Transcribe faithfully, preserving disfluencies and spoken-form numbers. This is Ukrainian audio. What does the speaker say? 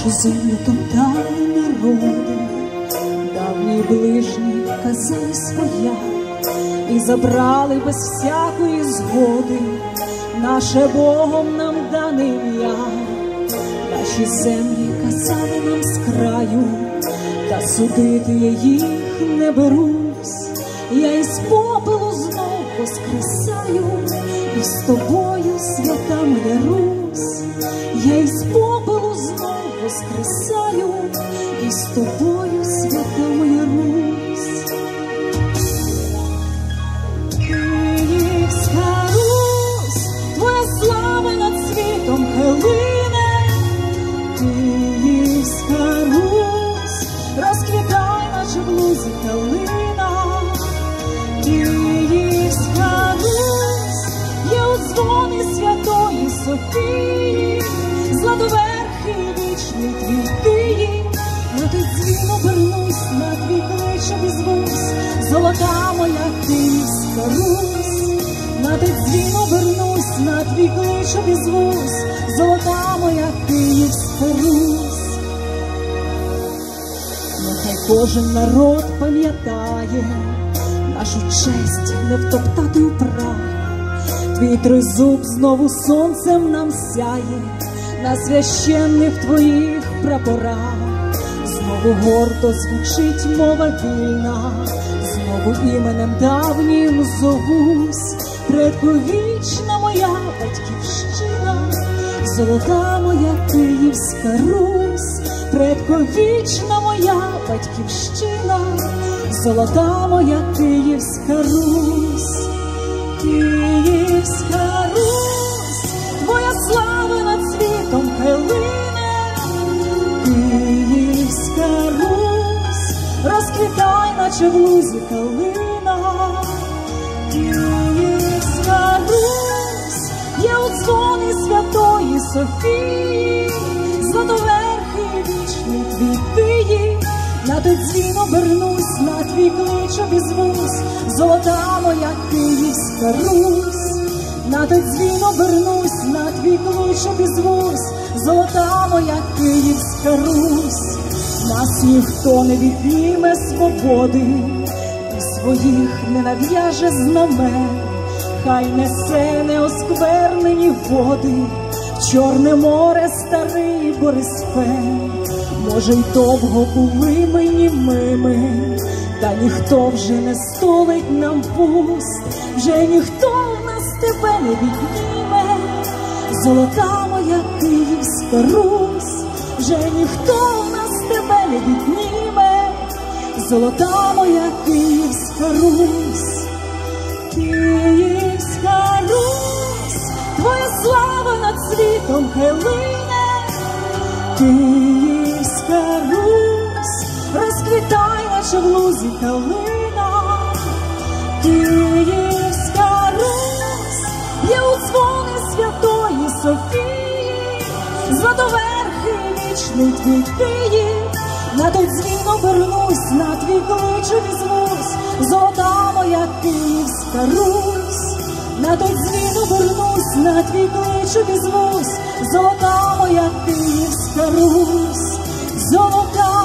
нашу землю топтали народи, давні ближні казали своя, і забрали без всякої згоди наше Богом нам дане ім'я. Наші землі казали нам з краю, та судити я їх не берусь. Я із попелу знов воскресаю, і з тобою, свята моя Русь. Я із попелу знов воскресаю, і з тобою, свята моя Русь. Київська Русь, твоя слава над світом хилине. Київська Русь, розквітай, наче в лузі калина. Київська Русь, є у дзвоні Святої Софії, зладоверхий вічний твій Київ. На той дзвін обернусь, на твій клич обізвусь, золота моя Київська Русь. На той дзвін обернусь, на твій клич обізвусь, золота моя Київська Русь. Нехай кожен народ пам'ятає нашу честь не втоптати у прах. Твій тризуб знову сонцем нам сяє на священних твоїх прапорах. Знову гордо звучить мова вільна, знову іменем давнім зовусь. Предковічна моя батьківщина, золота моя Київська Русь. Предковічна моя батьківщина, золота моя Київська Русь. Київська Русь, твоя слава над світом хилине. Київська Русь, розквітай, наче в лузі калина. Київська Русь, є у дзвоні Святої Софії, зладоверхий вічний твій Київ. На той дзвін обернусь, на твій клич обізвусь, золота моя Київська Русь. На той дзвін обернусь, на твій клич обізвусь, золота моя Київська Русь. Нас ніхто не відніме свободи, і своїх не нав'яже знамен. Хай несе неосквернені води в Чорне море старий Борисфен. Може, й довго були ми німими, та ніхто вже не столить нам пуст. Вже ніхто в нас тебе не відніме, золота моя Київська Русь. Вже ніхто в нас тебе не відніме, золота моя Київська Русь. Київська Русь, твоя слава над світом хилине. Київська Русь, розквітай, наче в лузі калина. Київська Русь, є у дзвоні Святої Софії, зладоверхий вічний твій Київ. На той дзвін обернусь, на твій клич обізвусь, золота моя Київська Русь. На той дзвін обернусь, на твій клич обізвусь, золота моя Київська Русь. Золота